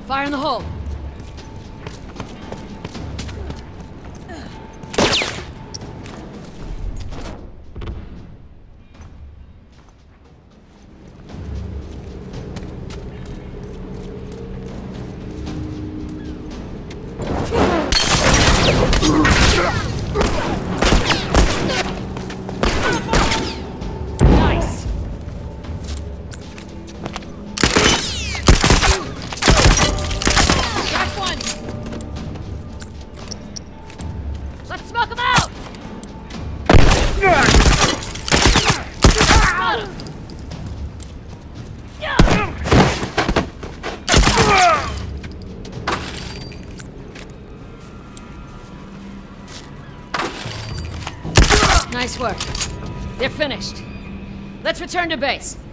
Fire in the hole. Nice. Got one. Let's smoke him out. Got him. Nice work. They're finished. Let's return to base.